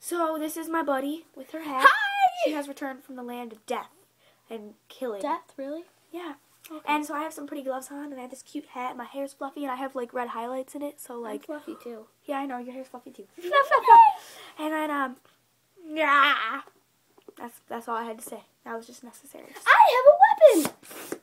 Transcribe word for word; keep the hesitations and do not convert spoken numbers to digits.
So this is my buddy with her hat. Hi! She has returned from the land of death and killing. Death, really? Yeah. Okay. And so I have some pretty gloves on, and I have this cute hat, and my hair's fluffy, and I have, like, red highlights in it, so, like... I'm fluffy, too. Yeah, I know, your hair's fluffy, too. And then, um... Yeah! That's, that's all I had to say. That was just necessary. I have a weapon!